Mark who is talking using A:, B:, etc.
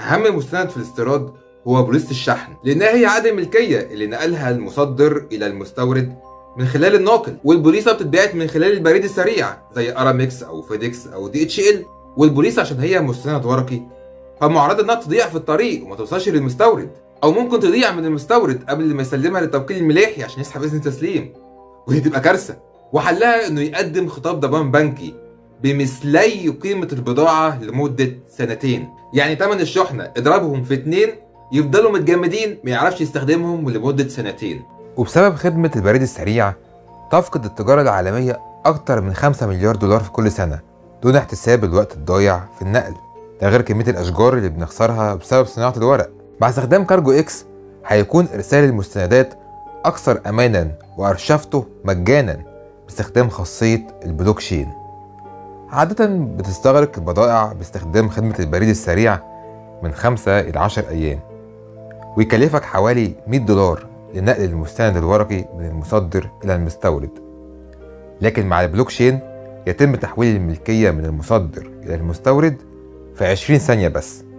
A: أهم مستند في الاستيراد هو بوليصة الشحن، لأنها هي عقد الملكية اللي نقلها المصدر إلى المستورد من خلال الناقل، والبوليصة بتتبعت من خلال البريد السريع زي أرامكس أو فيديكس أو دي اتش ال. والبوليصة عشان هي مستند ورقي فمعرضة إنها تضيع في الطريق وما توصلش للمستورد، أو ممكن تضيع من المستورد قبل ما يسلمها للتوكيل الملاحي عشان يسحب إذن التسليم، ودي تبقى كارثة. وحلها إنه يقدم خطاب ضمان بنكي بمثلي قيمة البضاعة لمدة سنتين، يعني تمن الشحنة اضربهم في 2 يفضلوا متجمدين ما يعرفش يستخدمهم لمدة سنتين.
B: وبسبب خدمة البريد السريع تفقد التجارة العالمية أكتر من 5 مليار دولار في كل سنة دون احتساب الوقت الضايع في النقل، ده غير كمية الأشجار اللي بنخسرها بسبب صناعة الورق. مع استخدام كارجو إكس هيكون إرسال المستندات أكثر أمانا وأرشفته مجانا باستخدام خاصية البلوكشين. عادة بتستغرق البضائع باستخدام خدمة البريد السريع من 5 إلى 10 أيام، ويكلفك حوالي $100 لنقل المستند الورقي من المصدر إلى المستورد. لكن مع البلوكشين يتم تحويل الملكية من المصدر إلى المستورد في 20 ثانية بس.